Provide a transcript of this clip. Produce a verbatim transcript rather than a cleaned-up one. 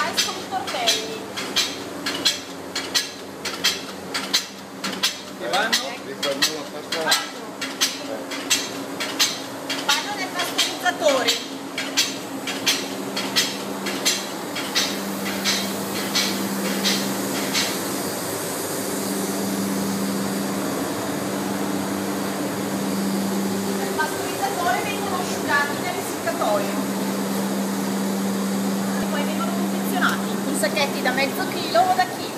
escono i tortelli. E vanno? Vanno. Vanno nel pasteurizzatore. Nel pasteurizzatore vengono asciugati nell'essiccatoio. E poi vengono confezionati in sacchetti da mezzo chilo o da chilo.